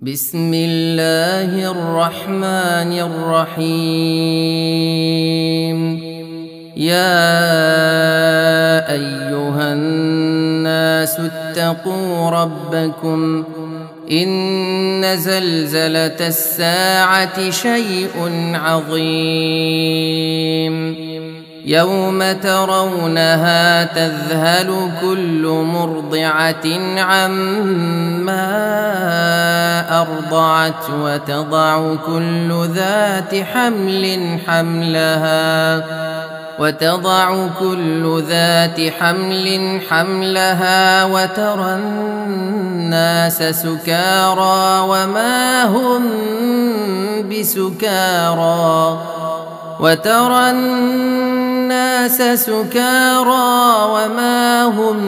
بسم الله الرحمن الرحيم. يا أيها الناس اتقوا ربكم إن زلزلة الساعة شيء عظيم يوم ترونها تذهل كل مرضعة عما أرضعت وتضع كل ذات حمل حملها وترى الناس سكارى وما هم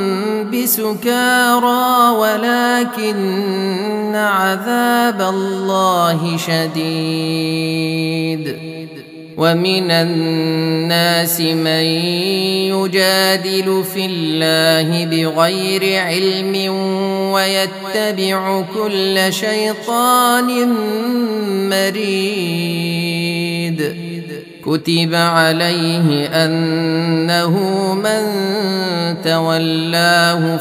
بسكارى ولكن عذاب الله شديد. ومن الناس من يجادل في الله بغير علم ويتبع كل شيطان مريد. كتب عليه أنه من تولاه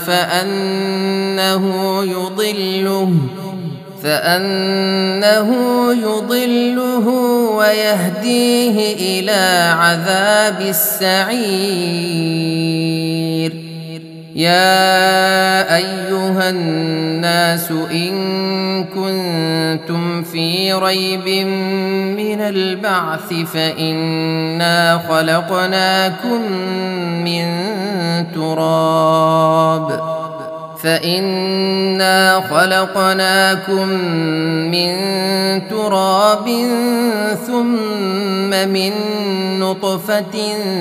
فأنه يضله ويهديه إلى عذاب السعير. يا أيها الناس إن كنتم في ريب من البعث فإنا خلقناكم من تراب ثم من نطفة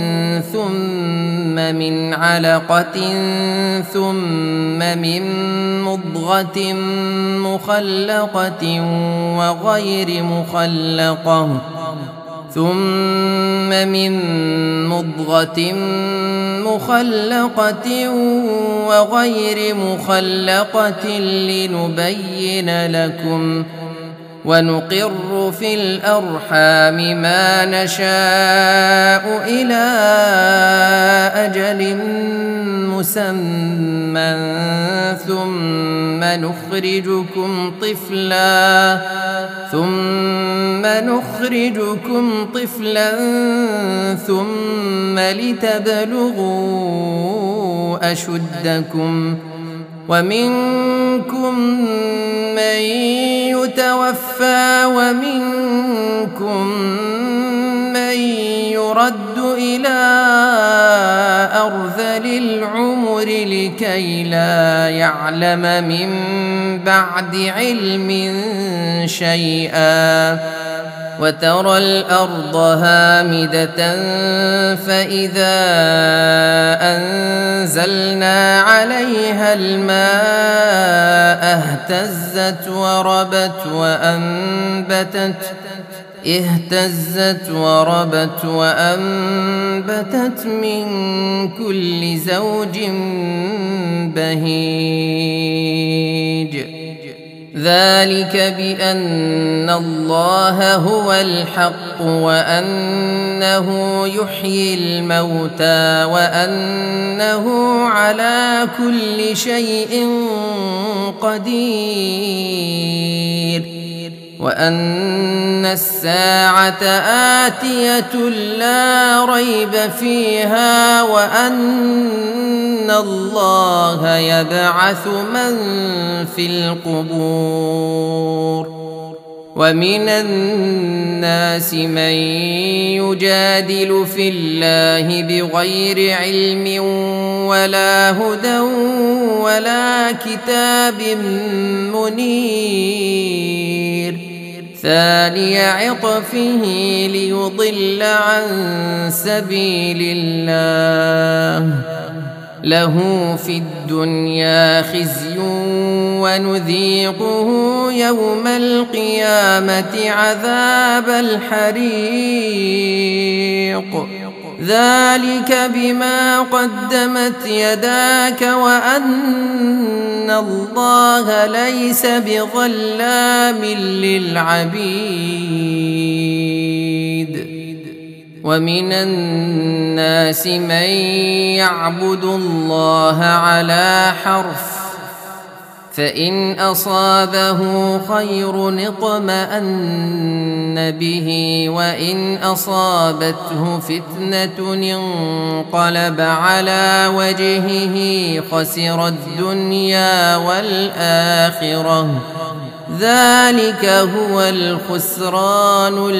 ثم من علقة ثم من مضغة مخلقة وغير مخلقة لنبين لكم ونقر في الأرحام ما نشاء إلى أجل مسمى ثم نخرجكم طفلا ثم لتبلغوا أشدكم ومنكم من يتوفى ومنكم من يرد إلى أرذل العمر لكي لا يعلم من بعد علم شيئا. وترى الأرض هامدة فإذا أنزلنا عليها الماء اهتزت وربت وأنبتت من كل زوج بهيج. ذلك بأن الله هو الحق وأنه يحيي الموتى وأنه على كل شيء قدير وأن الساعة آتية لا ريب فيها وأن الله يبعث من في القبور. ومن الناس من يجادل في الله بغير علم ولا هدى ولا كتاب منير. ثاني عطفه ليضل عن سبيل الله له في الدنيا خزي ونذيقه يوم القيامة عذاب الحريق. ذلك بما قدمت يداك وأن الله ليس بظلام للعبيد. ومن الناس من يعبد الله على حرف، فإن أصابه خير اطمأن به، وإن أصابته فتنة انقلب على وجهه خسر الدنيا والآخرة، ذلك هو الخسران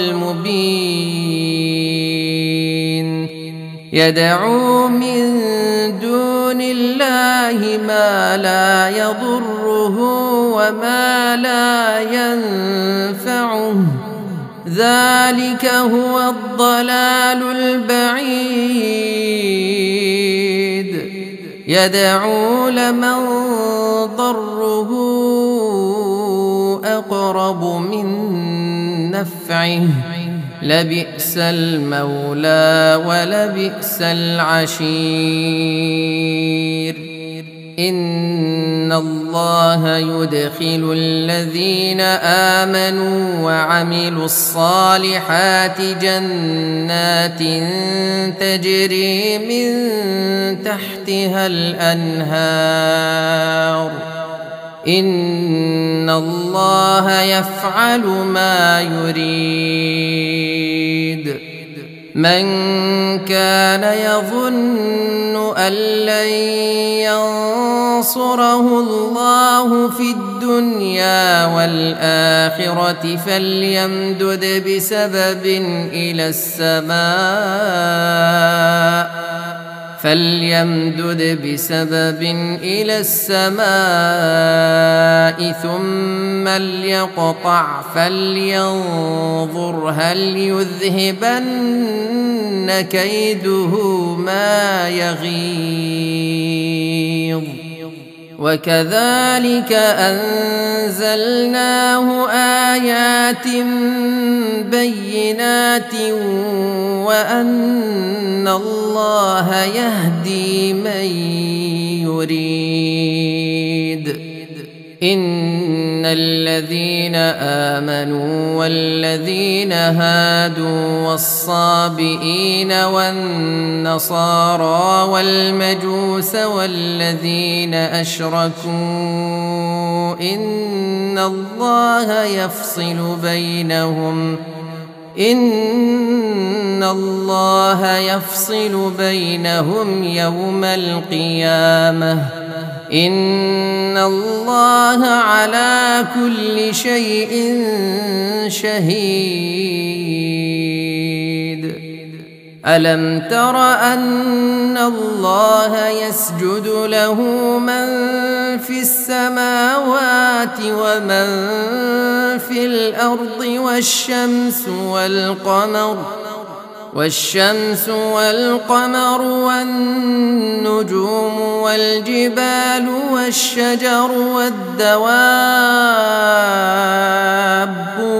المبين. يدعو من دون الله ما لا يضره وما لا ينفعه، ذلك هو الضلال البعيد. يدعو لمن ضره أقرب من نفعه، لبئس المولى ولبئس العشير. إن الله يدخل الذين آمنوا وعملوا الصالحات جنات تجري من تحتها الأنهار، إن الله يفعل ما يريد. من كان يظن أن لن ينصره الله في الدنيا والآخرة فليمدد بسبب إلى السماء ثم ليقطع فلينظر هل يذهبن كيده ما يغيظ. وكذلك أنزلناه آيات بينات وأن الله يهدي من يريد. إن الذين آمنوا والذين هادوا والصابئين والنصارى والمجوس والذين أشركوا إن الله يفصل بينهم يوم القيامة، إن الله على كل شيء شهيد. ألم تر أن الله يسجد له من في السماوات ومن في الأرض والشمس والقمر والنجوم والجبال والشجر والدواب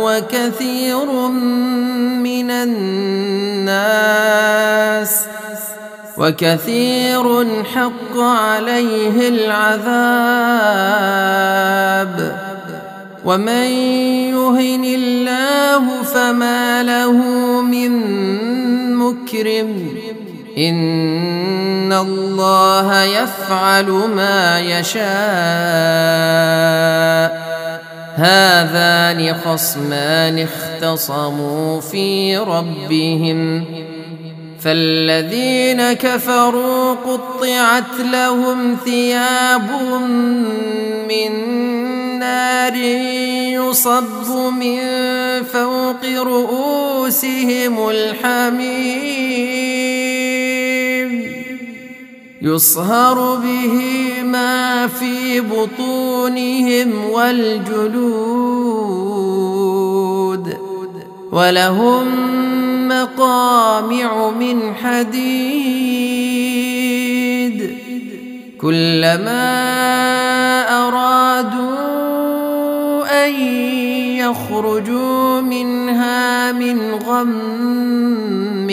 وكثير حق عليه العذاب. ومن يهن الله فما له من مكرم، إن الله يفعل ما يشاء. هذان خصمان اختصموا في ربهم، فالذين كفروا قطعت لهم ثياب من نار يصب من فوق رؤوسهم الحميم، يصهر به ما في بطونهم والجلود، ولهم مقامع من حديد، كلما أرادوا أن يخرجوا منها من غم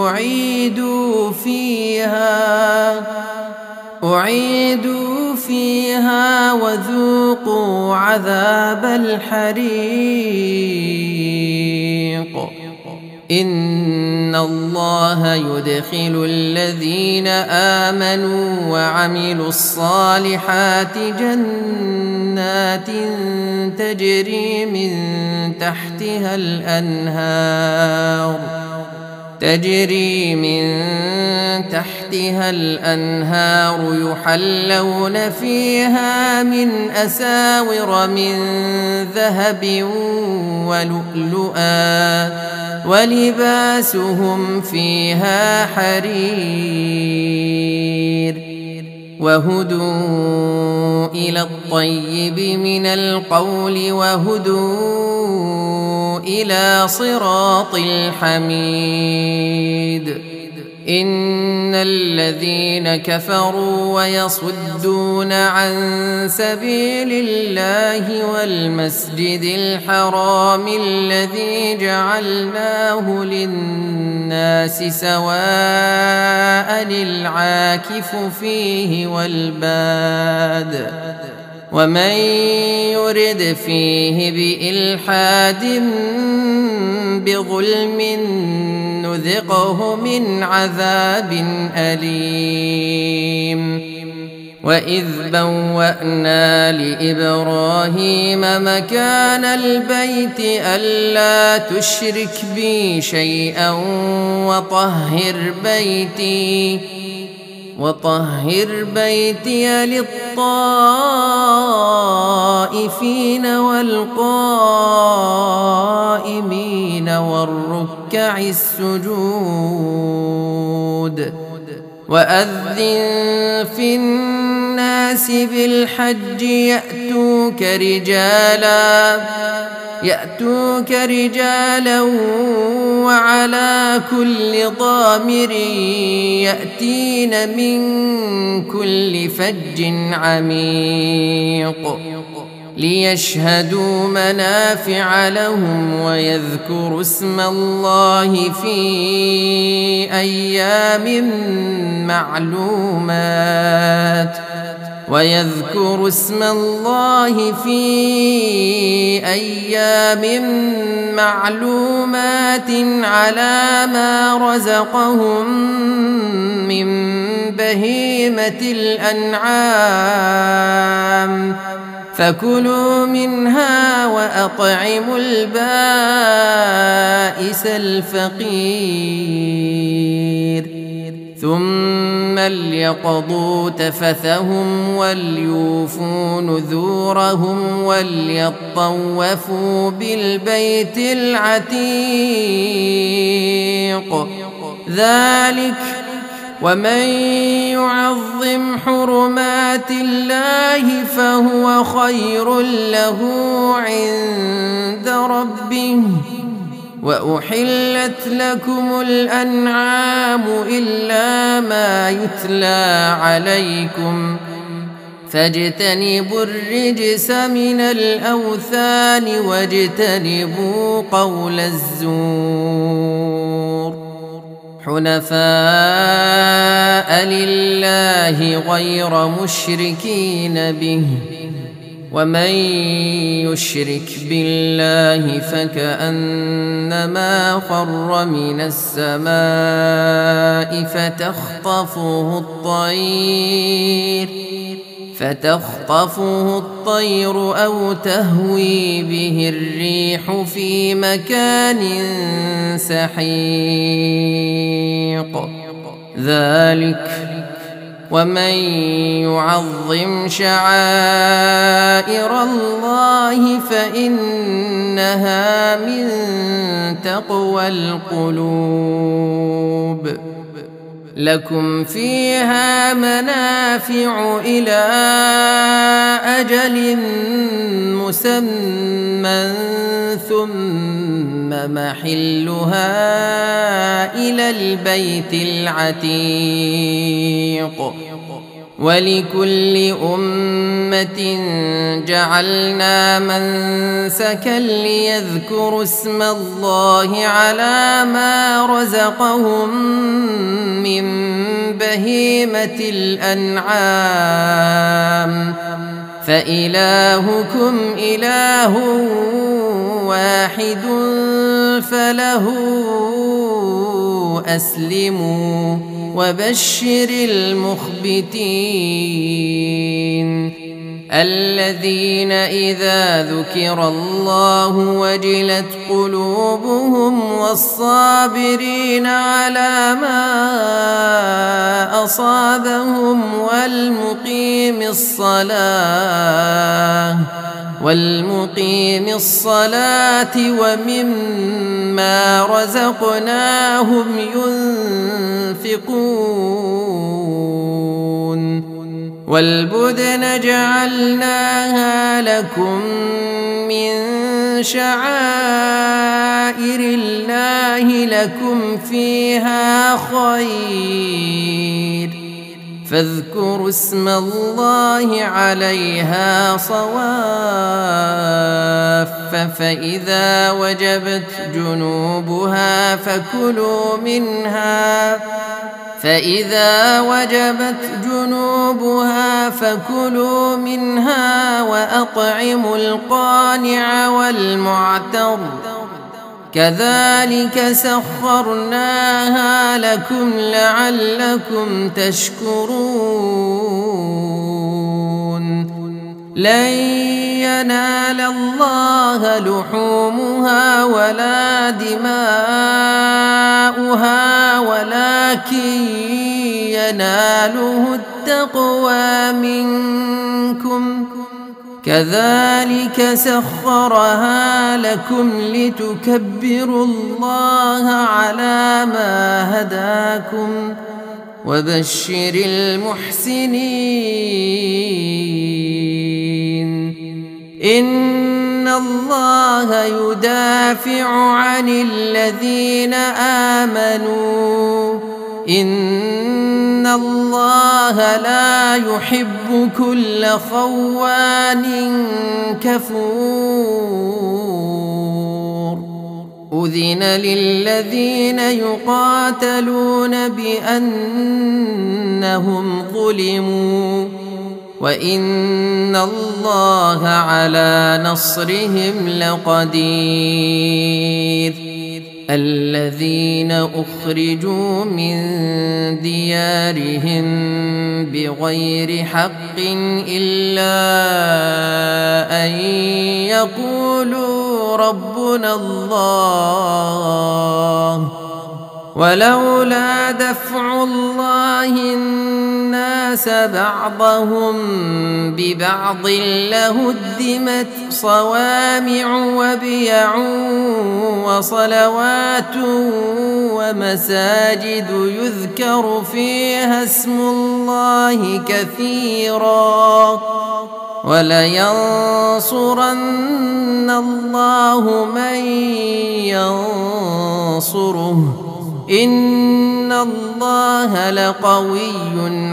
أعيدوا فيها وذوقوا عذاب الحريق. إن الله يدخل الذين آمنوا وعملوا الصالحات جنات تجري من تحتها الأنهار يحلون فيها من أساور من ذهب ولؤلؤا ولباسهم فيها حرير. وهدوا إلى الطيب من القول وهدوا إلى صراط الحميد. إن الذين كفروا ويصدون عن سبيل الله والمسجد الحرام الذي جعلناه للناس سواء العاكف فيه والباد ومن يرد فيه بإلحاد بظلم نذقه من عذاب أليم. وإذ بوأنا لإبراهيم مكان البيت ألا تشرك بي شيئا وطهر بيتي للطائفين والقائمين والركع السجود. وأذن في الناس بالحج يأتوك رجالا وعلى كل ضامر يأتين من كل فج عميق ليشهدوا منافع لهم ويذكروا اسم الله في أيام معلومات على ما رزقهم من بهيمة الأنعام فكلوا منها وأطعموا البائس الفقير. ثم ليقضوا تفثهم وليوفوا نذورهم وليطوفوا بالبيت العتيق. ذلك ومن يعظم حرمات الله فهو خير له عند ربه. وأحلت لكم الأنعام إلا ما يتلى عليكم فاجتنبوا الرجس من الأوثان واجتنبوا قول الزور حنفاء لله غير مشركين به. ومن يشرك بالله فكأنما خر من السماء فتخطفه الطير أو تهوي به الريح في مكان سحيق. ذلك ومن يعظم شعائر الله فإنها من تقوى القلوب. لكم فيها منافع إلى أجل مسمى ثم محلها إلى البيت العتيق. ولكل أمة جعلنا منسكا ليذكروا اسم الله على ما رزقهم من بهيمة الأنعام فإلهكم إله واحد فله أسلموا وبشر المخبتين الذين إذا ذكر الله وجلت قلوبهم والصابرين على ما أصابهم والمقيم الصلاة ومما رزقناهم ينفقون والبدن جعلناها لكم من شعائر الله لكم فيها خير فاذكروا اسم الله عليها صواف فإذا وجبت جنوبها فكلوا منها وأطعموا القانع والمعتر كذلك سخرناها لكم لعلكم تشكرون لن ينال الله لحومها ولا دماؤها ولكن يناله التقوى منكم كذلك سخرها لكم لتكبروا الله على ما هداكم وبشر المحسنين إن الله يدافع عن الذين آمنوا إن الله لا يحب كل خوان كفور أذن للذين يقاتلون بأنهم ظلموا وإن الله على نصرهم لقدير الذين أخرجوا من ديارهم بغير حق إلا أن يقولوا ربنا الله ولولا دفع الله الناس بعضهم ببعض لهدمت صوامع وبيع وصلوات ومساجد يذكر فيها اسم الله كثيرا ولينصرن الله من ينصره إن الله لقوي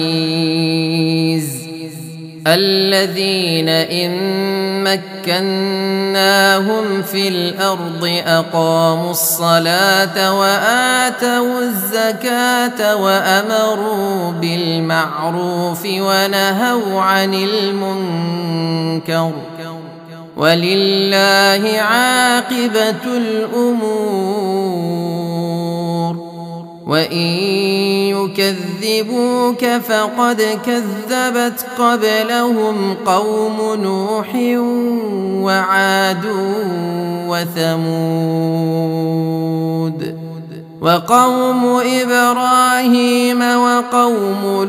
عزيز الذين إن مكناهم في الأرض أقاموا الصلاة وآتوا الزكاة وأمروا بالمعروف ونهوا عن المنكر ولله عاقبة الأمور وإن يكذبوك فقد كذبت قبلهم قوم نوح وعاد وثمود وقوم إبراهيم وقوم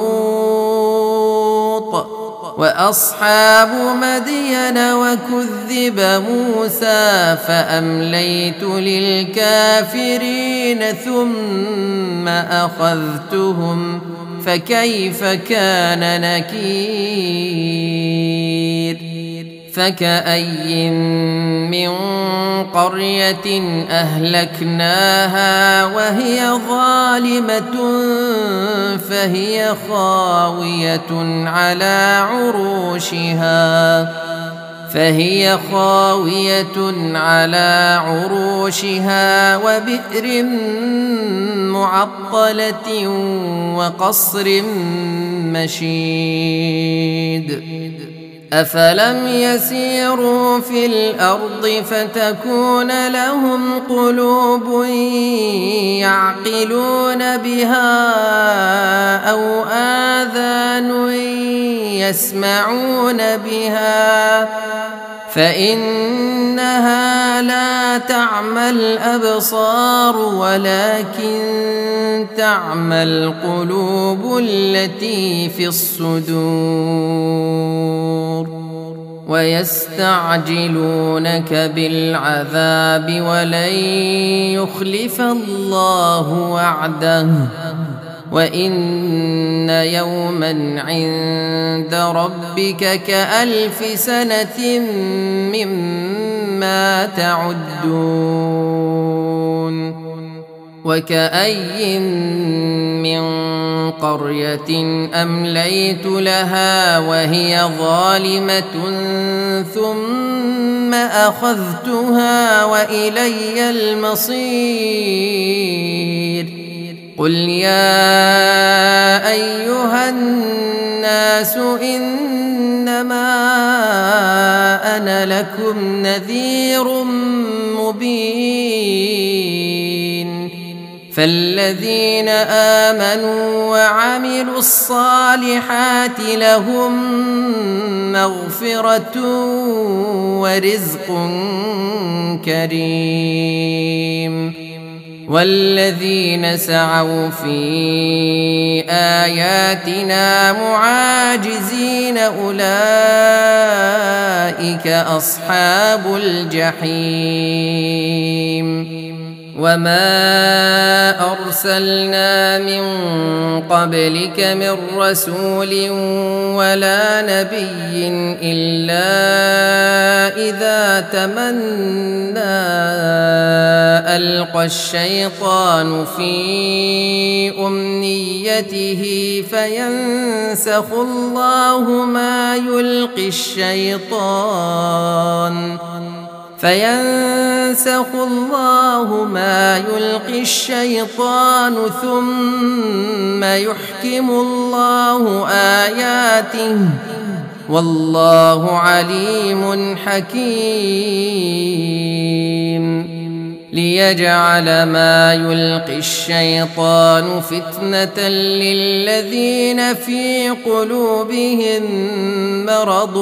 لوط وأصحاب مدين وكذب موسى فأمليت للكافرين ثم أخذتهم فكيف كان نكير فكأي من قرية أهلكناها وهي ظالمة فهي خاوية على عروشها وبئر معطلة وقصر مشيد أفلم يسيروا في الأرض فتكون لهم قلوب يعقلون بها أو آذان يسمعون بها فإنها لا تعمى الأبصار ولكن تعمى القلوب التي في الصدور ويستعجلونك بالعذاب ولن يخلف الله وعده وإن يوما عند ربك كألف سنة مما تعدون وكأي من قرية أمليت لها وهي ظالمة ثم أخذتها وإلي المصير قل يا أيها الناس إنما أنا لكم نذير مبين فالذين آمنوا وعملوا الصالحات لهم مغفرة ورزق كريم والذين سعوا في آياتنا معاجزين أولئك أصحاب الجحيم وما أرسلنا من قبلك من رسول ولا نبي إلا إذا تمنى ألقى الشيطان في أمنيته فينسخ الله ما يلقي الشيطان ثم يحكم الله آياته والله عليم حكيم ليجعل ما يلقي الشيطان فتنة للذين في قلوبهم مرض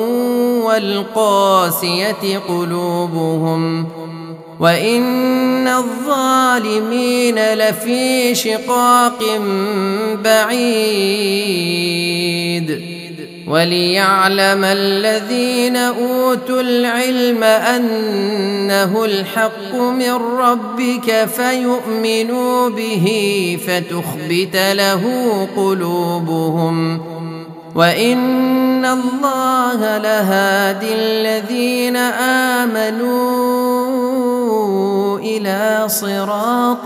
والقاسية قلوبهم وإن الظالمين لفي شقاق بعيد وليعلم الذين أوتوا العلم أنه الحق من ربك فيؤمنوا به فتخبت له قلوبهم وإن الله لهادي الذين آمنوا إلى صراط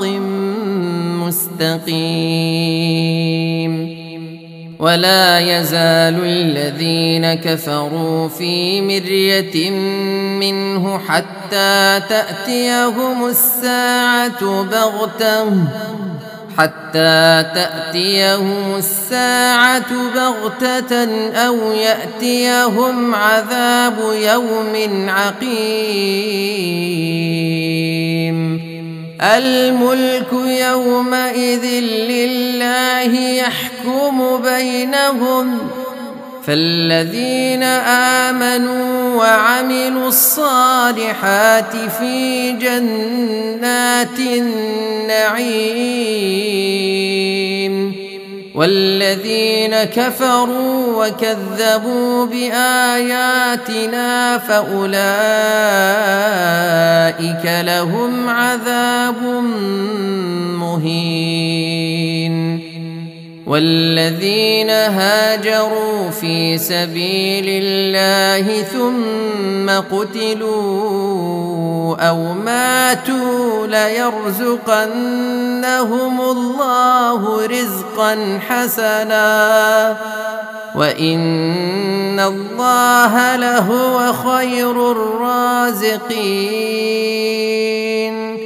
مستقيم ولا يزال الذين كفروا في مرية منه حتى تأتيهم الساعة بغتة أو يأتيهم عذاب يوم عقيم الملك يومئذ لله يحكم بينهم فالذين آمنوا وعملوا الصالحات في جنات النعيم والذين كفروا وكذبوا بآياتنا فأولئك لهم عذاب مهين والذين هاجروا في سبيل الله ثم قتلوا أو ماتوا ليرزقنهم الله رزقا حسنا وإن الله لهو خير الرازقين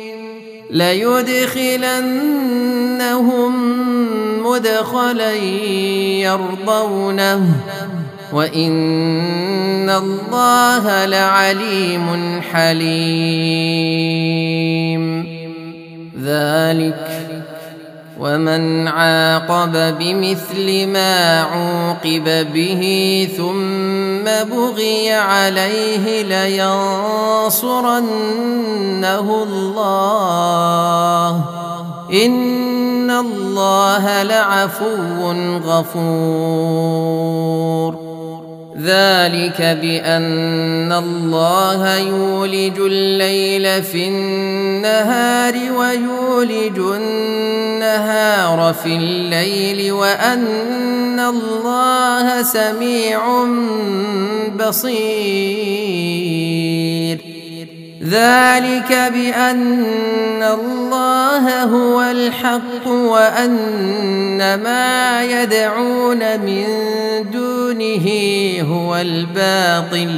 ليدخلنهم مدخلا يرضونه وإن الله لعليم حليم ذلك ومن عاقب بمثل ما عوقب به ثم بغي عليه لينصرنه الله إن الله لعفو غفور ذلك بأن الله يولج الليل في النهار ويولج النهار في الليل وأن الله سميع بصير ذلك بأن الله هو الحق وأن ما يدعون من دونه هو الباطل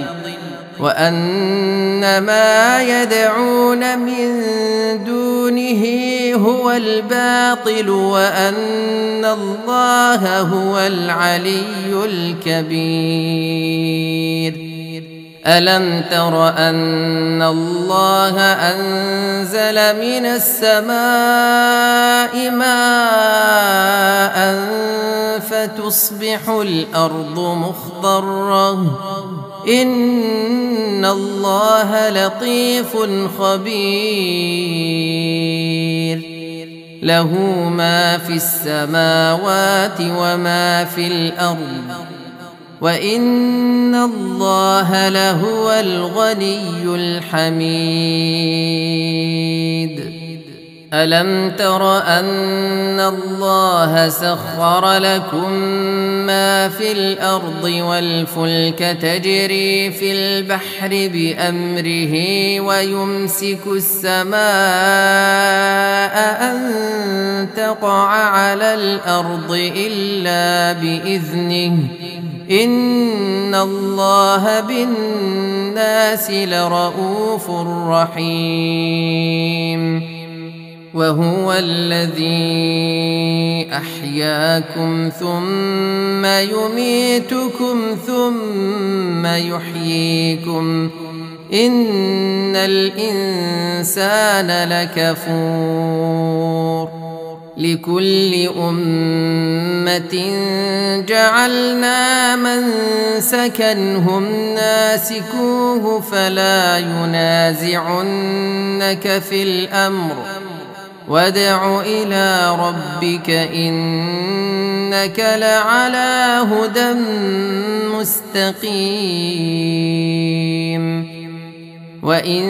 وأن ما يدعون من دونه هو الباطل وأن الله هو العلي الكبير ألم تر أن الله أنزل من السماء ماء فتصبح الأرض مخضرة إن الله لطيف خبير له ما في السماوات وما في الأرض وإن الله لهو الغني الحميد ألم تر أن الله سخر لكم ما في الأرض والفلك تجري في البحر بأمره ويمسك السماء أن تقع على الأرض إلا بإذنه إن الله بالناس لرؤوف رحيم وهو الذي أحياكم ثم يميتكم ثم يحييكم إن الإنسان لكفور لكل أمة جعلنا منسكا هم ناسكوه فلا ينازعنك في الأمر وادع إلى ربك إنك لعلى هدى مستقيم وإن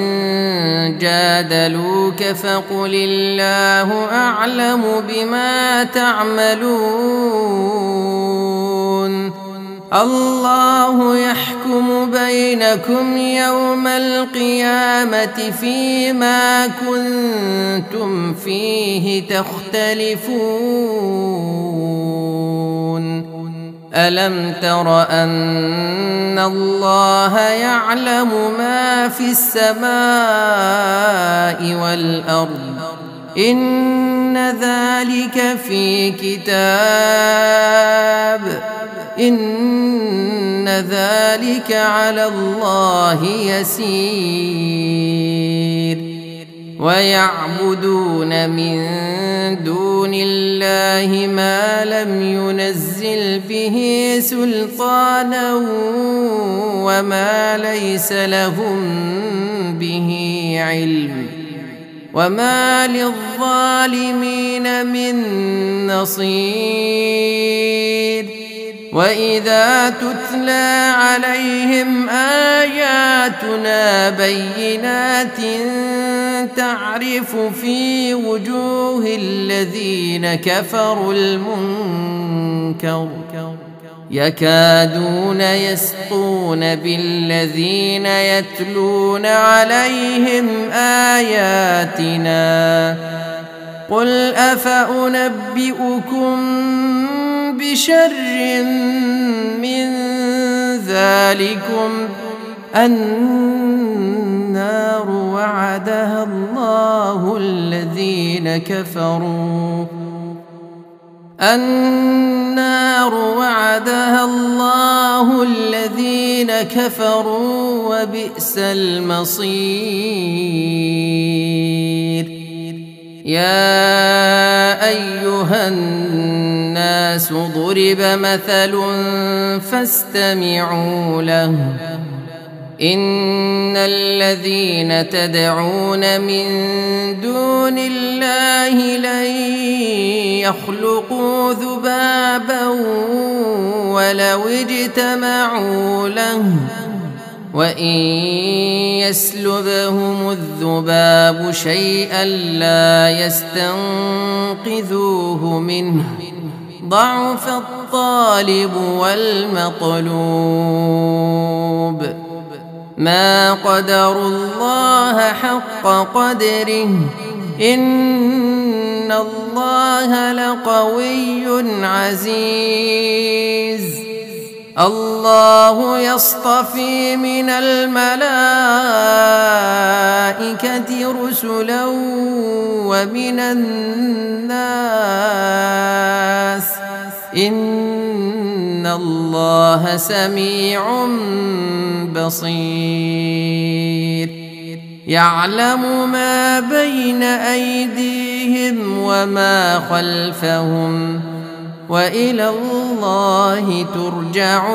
جادلوك فقل الله أعلم بما تعملون الله يحكم بينكم يوم القيامة فيما كنتم فيه تختلفون ألم تر أن الله يعلم ما في السماء والأرض إن ذلك في كتاب إن ذلك على الله يسير ويعبدون من دون الله ما لم ينزل به سلطانا وما ليس لهم به علم وما للظالمين من نصير وإذا تتلى عليهم آياتنا بينات تعرف في وجوه الذين كفروا المنكر يكادون يسطون بالذين يتلون عليهم آياتنا قل أفأنبئكم بشر من ذلكم النار وعدها الله الذين كفروا وبئس المصير. يا أيها الناس ضرب مثل فاستمعوا له إن الذين تدعون من دون الله لن يخلقوا ذبابا ولو اجتمعوا له وإن يسلبهم الذباب شيئا لا يستنقذوه منه ضعف الطالب والمطلوب ما قدروا الله حق قدره إن الله لقوي عزيز. الله يصطفي من الملائكة رسلا ومن الناس إن الله سميع بصير. يعلم ما بين أيديهم وما خلفهم وإلى الله ترجع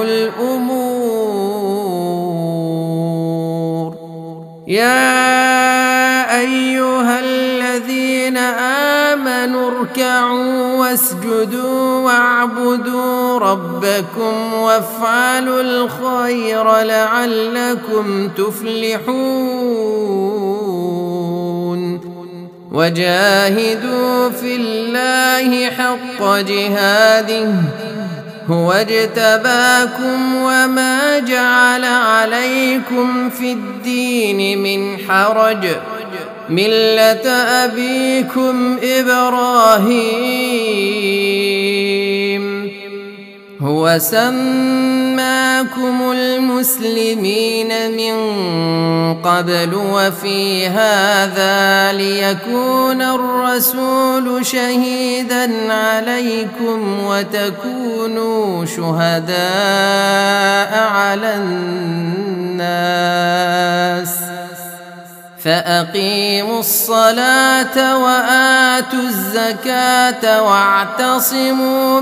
الأمور. يا أيها الذين آمنوا اركعوا واسجدوا واعبدوا ربكم وافعلوا الخير لعلكم تفلحون. وجاهدوا في الله حق جهاده هو اجتباكم وما جعل عليكم في الدين من حرج ملة أبيكم إبراهيم هو سماكم المسلمين من قبل وفي هذا ليكون الرسول شهيدا عليكم وتكونوا شهداء على الناس فأقيموا الصلاة وآتوا الزكاة واعتصموا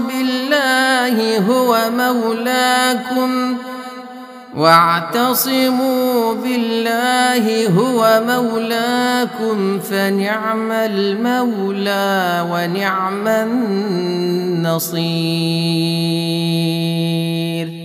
بالله هو مولاكم فنعم المولى ونعم النصير.